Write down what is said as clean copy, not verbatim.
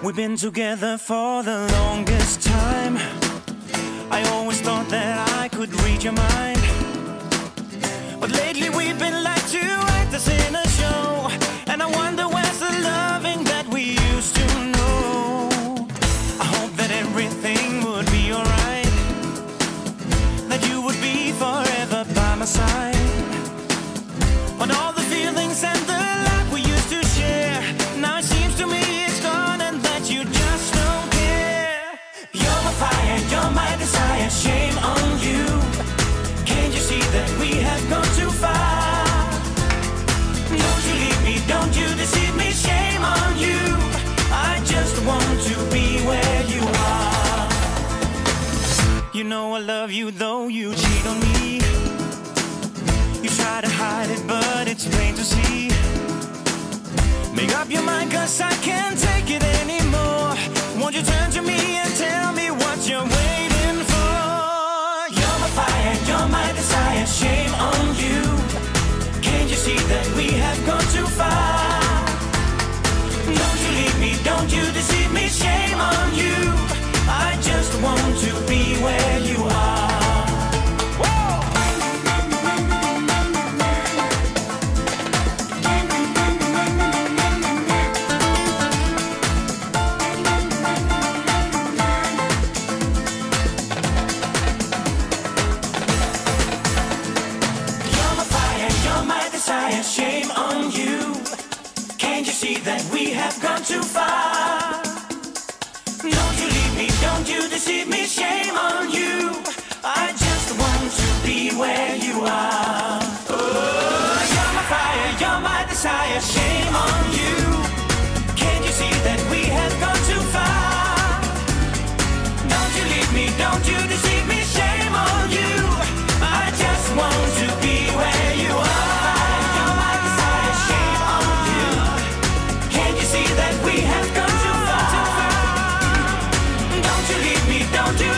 We've been together for the longest time. I always thought that I could read your mind, but lately we've been like two actors in a show, and I wonder where's the loving that we used to know. I hope that everything would be alright, that you would be forever by my side. But all the feelings and the love we used to share, now it seems to me it's gone and that you just don't care. You're my fire, you're my desire, shame on you. Can't you see that we have gone too far? Don't you leave me, don't you deceive me, shame on you. I just want to be where you are. You know I love you though you cheat on me. You try to hide it but it's plain to see. Make up your mind cause I can't take it anymore. Won't you turn to me and tell me what you're waiting for? You're my fire, you're my desire, shame on you. Can't you see that we have gone too far? Don't you leave me, don't you deceive me, shame on you. I just want to be where you are. Shame on you. Can't you see that we have gone too far? Don't you leave me, don't you deceive me, shame on you. I just want to be where you are. Oh, you're my fire, you're my desire, shame on you. Can't you see that we have gone too far? Don't you leave me, don't you deceive me, shame on you. I just want to be where you are. That we have gone too far. Don't you leave me, don't you